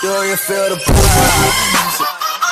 Do you feel the Booyah?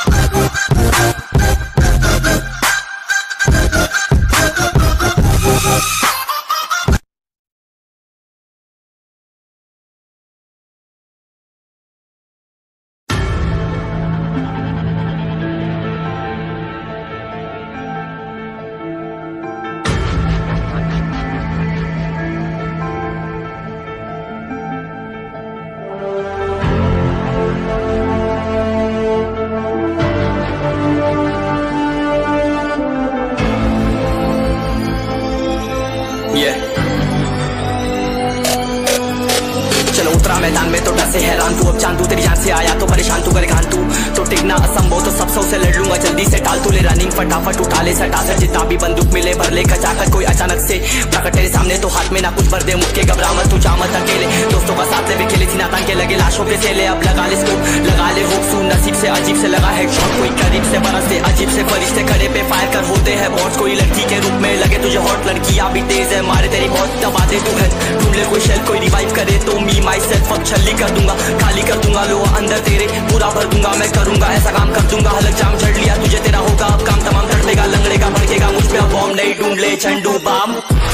चलो उतरा मैदान में तो डर से हैरान तू, अब चांद तू तेरी जान से आया तो परेशान तू, करे घान तू तो टिकना असंभव, तो सब से लड़ लूंगा जल्दी से टाल तू, ले रनिंग फटाफट उठा ले सटा से, जितना भी बंदूक मिले भर ले खचाकर, कोई अचानक से प्रकट तेरे सामने तो हाथ में ना कुछ भर दे, मुक्के घबरा मत तू जा मत अकेले, दोस्तों का साथ ले भी खेले थी नातान के लगे लाशों के सेले, अब लगा ले स्कोप लगा ले हुक सू, नसीब से अजीब से लगा हेडशॉट, कोई करीब से बरसते अजीब से फरिश्ते खड़े पे फायर कर होते हैं बॉट्स, कोई लड़की के रूप में लगे तुझे हॉट, लड़कियां भी तेज है मारे तेरी बहुत दबा दे तू है, ढूंढ ले कोई शेल कोई रिवाइव करे तो मी माई सेल्फ अब छल्ली कर दूंगा, खाली कर दूंगा लो अंदर तेरे पूरा भर दूंगा, मैं करूंगा ऐसा काम कर दूंगा, हलक जाम झड़ लिया तुझे तेरा होगा अब काम तमाम, तड़पेगा लंगड़ेगा भड़केगा मुझ पे अब बॉम्ब नहीं, ढूंढ ले Zandu balm.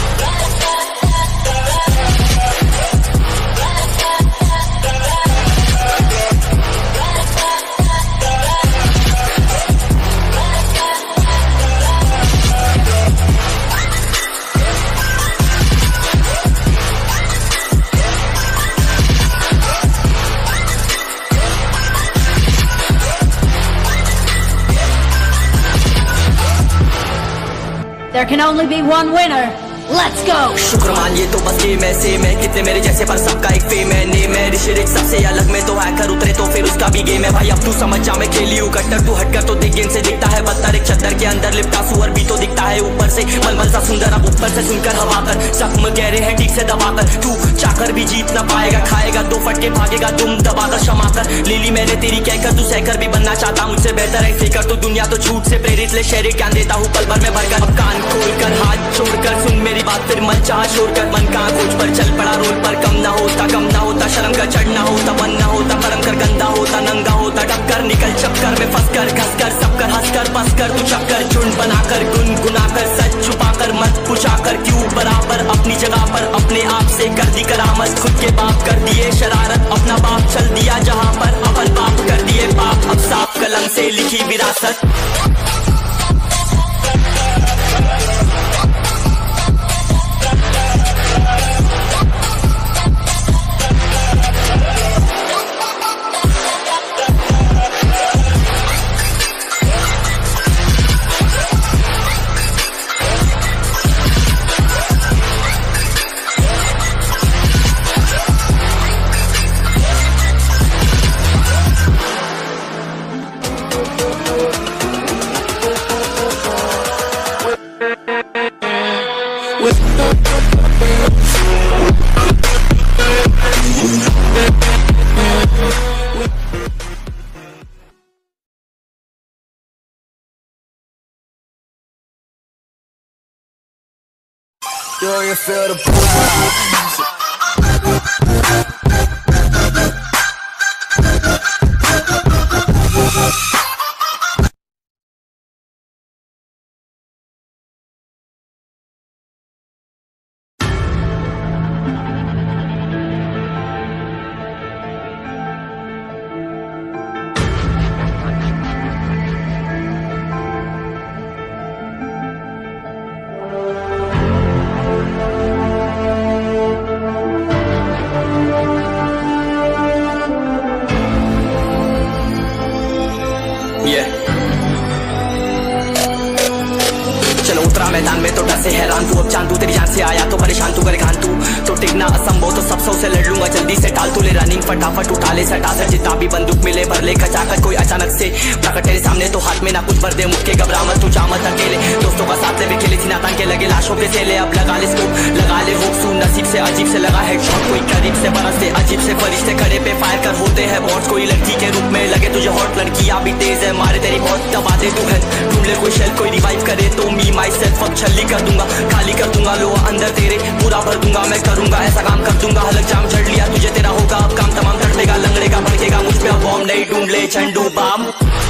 There can only be one winner. Let's go! शुक्र मान ये तो बस गेम ऐसे में कितने मेरे जैसे पर सबका एक फेम है, नेम है ऋषि सबसे अलग में तो हैकर उतरे तो फिर उसका भी गेम है भाई, अब तू समझ जा मैं खेली हूँ कट्टर, तू हटकर तो देख गेम से दिखता है बदतर, एक चद्दर के अंदर लिपटा सुअर भी तो दिखता है ऊपर से मलमल सा सुंदर, अब ऊपर से सुनकर हवा कर जख्म गहरे हैं ठीक से दबाकर, तू चाकर भी जीत ना पाएगा, खाएगा दो फटके भागेगा तुम दबाकर क्षमा कर, ले ली मैंने तेरी कहकर तू सहकर भी बनना चाहता मुझसे बेहतर है फिकर, तू दुनिया तो झूठ से प्रेरित ले शहर ज्ञान देता हूँ पल भर में भरकर, अब कान खोलकर हाथ छोड़कर सुन मेरी बात, फिर मन छोड़कर मन का खोज पर चल पड़ा रोल पर, कम ना होता शर्म का चढ़ना होता, बन ना होता परम कर गंदा होता, नंगा होता टक्कर निकल चक्कर में फंस कर घस कर सब कर हंस कर बस कर तू चक्कर झुंड बनाकर गुनगुनाकर सच छुपाकर मत पूछाकर क्यों बराबर अपनी जगह पर, अपने आप से कर दी करामत, खुद के बाप कर दिए शरारत, अपना बाप चल दिया जहाँ पर अपन बाप कर दिए बाप, अब साफ कलम से लिखी विरासत। Do you feel the Booyah? चलो उतरा मैदान में तो डर से हैरान तू, अब चांद तू तेरी जान से आया तो परेशान तू, करे घान तू तो टिकना असंभव, तो सब से लड़ लूंगा जल्दी से टाल तू, ले रनिंग फटाफट उठा ले सटा से, जितना भी बंदूक मिले भर ले खचाकर, कोई अचानक से प्रकट तेरे सामने तो हाथ में ना कुछ भर दे, मुक्के घबरा मत तू जा मत अकेले, दोस्तों का साथ ले भी खेले थी नातान के लगे लाशों के सेले, अब लगा ले स्कोप लगा ले हुक सू, नसीब से अजीब से लगा हेडशॉट, कोई करीब से बरसते अजीब से फरिश्ते खड़े पे फायर कर होते हैं बॉट्स, कोई लड़की के रूप में लगे तुझे हॉट, लड़कियां भी तेज है मारे तेरी बहुत दबा दे तू है, ढूंढ ले कोई शेल कोई रिवाइव करे तो मी माई सेल्फ अब छल्ली कर दूंगा, खाली कर दूंगा लो अंदर तेरे पूरा भर दूंगा, मैं करूंगा ऐसा काम कर दूंगा, हलक हलक जाम झड़ लिया तुझे तेरा होगा अब काम तमाम, तड़पेगा लंगड़ेगा भड़केगा मुझ पे अब बॉम्ब नहीं ढूंढ ले Zandu balm.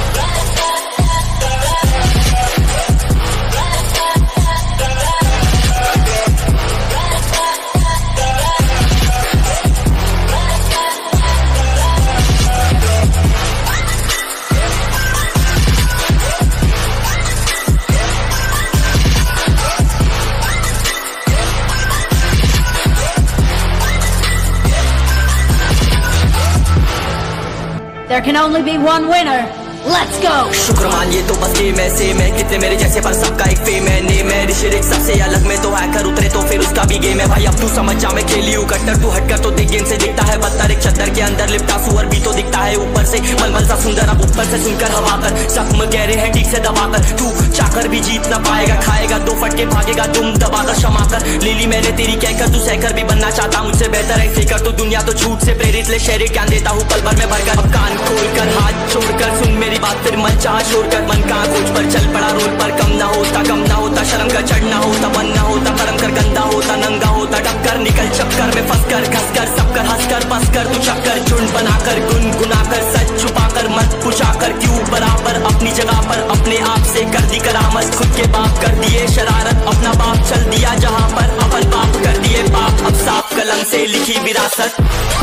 There can only be one winner. Let's go. शुक्र मान ये तो बस गेम ऐसे मैं कितने मेरे जैसे पर सबका एक फेम है नेम है ऋषिरिक सबसे अलग में तो हैकर उतरे तो फिर उसका भी गेम है भाई अब तू समझ जा मैं खेली हूँ कट्टर तू हटकर तो देख गेम से दिखता है बदतर एक चद्दर के अंदर लिपटा सुअर भी तो दिखता है ऊपर से मलमल सा सुंदर अब ऊपर से सुनकर हवा कर जख्म गहरे हैं ठीक से दबाकर तू चाकर भी जीत ना पाएगा खाएगा दो फटके भागेगा तुम दबाकर क्षमा कर ले ली मैंने तेरी कहकर तू सहकर भी बनना चाहता मुझसे बेहतर है फेकर तो दुनिया तो झूठ से प्रेरित ले शहरी ज्ञान देता हूँ पल भर में भरकर अब कान खोलकर हाथ छोड़कर सुन मेरी बात फिर मन चाह छोड़कर मन कहाँ खोज पर चल पड़ा रोड पर कम ना होता शर्म का चढ़ना होता बन ना होता कर्म कर गंदा होता नंगा होता टक्कर निकल चक्कर में फंस कर घस कर सब कर हंस कर बस कर तू चक्कर झुंड बनाकर गुनगुनाकर सच छुपाकर मत पूछाकर क्यों बराबर अपनी जगह पर अपने आप से कर दी करामत खुद के बाप कर दिए शरारत अपना बाप चल दिया जहाँ पर अपन बाप कर दिए बाप अब साफ कलम से लिखी विरासत।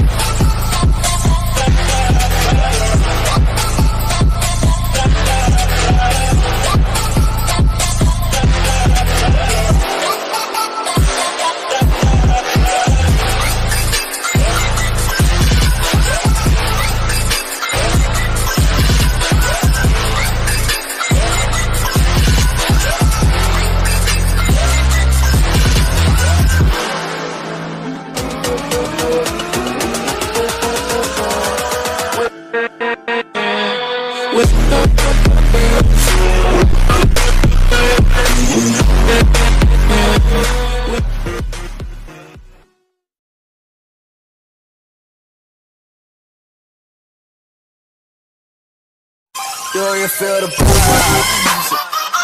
Do you feel the Booyah?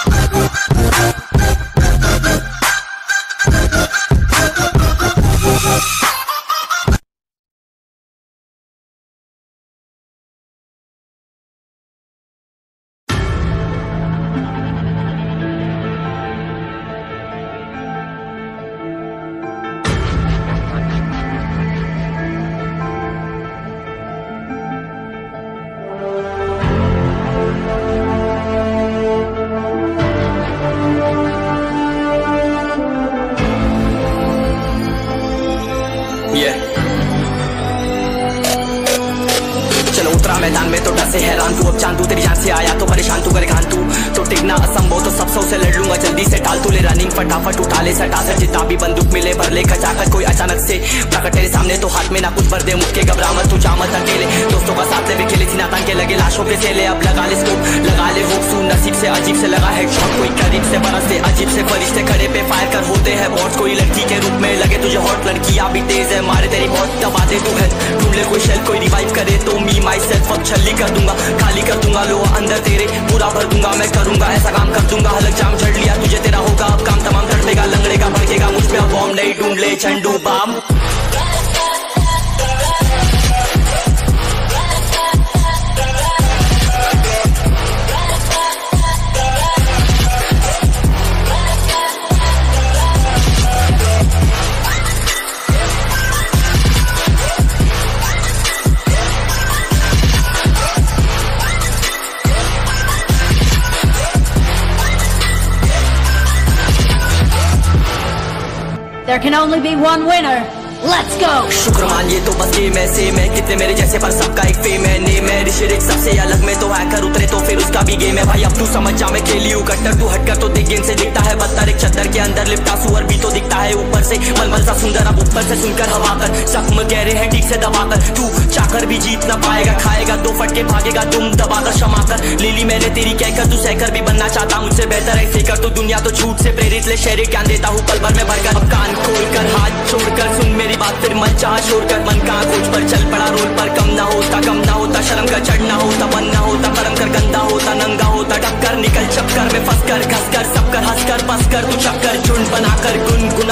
चलो उतरा मैदान में तो डर से हैरान तू अब चांद तू तेरी जान से आया तो परेशान तू करे घान तू तो टिकना असंभव तो सब से लड़ लूंगा जल्दी से टाल तू ले रनिंग फटाफट उठा ले सटा सर जितना भी बंदूक मिले भर ले खचाकर कोई अचानक से प्रकट तेरे सामने तो हाथ में ना कुछ भर दे मुक्के घबरा मत तू जामत अकेले दोस्तों का साथ ले खेले सीना तान के लगे लाशों के सेले अब लगा ले स्कोप लगा ले होप सू नसीब से अजीब से लगा है शॉट कोई करीब से बरसते अजीब से फरिश्ते खड़े पे फायर कर होते हैं बॉट कोई लड़की के रूप में लगे तुझे हॉट लड़कियां भी तेज है मारे तेरी बहुत दबा दे तू है ढूंढ ले कोई शेल कोई रिवाइव करे तो मी माई सेल्फ अब छल्ली कर दूंगा खाली कर दूंगा लो अंदर तेरे पूरा भर दूंगा मैं करूंगा ऐसा काम कर दूंगा हलक जाम झड़ लिया तुझे तेरा होगा अब काम तमाम तड़पेगा लंगड़ेगा भड़केगा मुझ पे अब बॉम्ब नहीं ढूंढ ले Zandu balm. There can only be one winner. Let's go. शुक्र मान ये तो बस गेम ऐसे मैं कितने मेरे जैसे पर सबका एक फेम है नेम है ऋषिरिक सबसे अलग में तो हैकर उतरे तो फिर उसका भी गेम है भाई अब तू समझ जा मैं खेली हूँ कट्टर तू हटकर तो देख गेम से दिखता है बदतर एक चद्दर के अंदर लिपटा सुअर भी तो दिखता है ऊपर से मलमल सा सुंदर अब ऊपर से सुनकर हवा कर जख्म गहरे हैं ठीक से दबाकर तू चाकर भी जीत ना पाएगा खाएगा दो फटके भागेगा तुम दबाकर क्षमा कर ले ली मैंने तेरी कहकर तू सहकर भी बनना चाहता मुझसे बेहतर है फेकर तो दुनिया तो झूठ से प्रेरित ले शहरी ज्ञान देता हूँ पल भर में भरकर अब कान खोलकर हाथ छोड़कर सुन मेरी बात फिर मन चाह छोड़कर मन कहाँ खोज पर चल पड़ा रोड पर कम ना होता शर्म का चढ़ना होता बन ना होता कर्म कर गंदा होता नंगा होता टक्कर निकल चक्कर में फंस कर घस कर सब कर हंस कर बस कर तू चक्कर झुंड बनाकर गुनगुना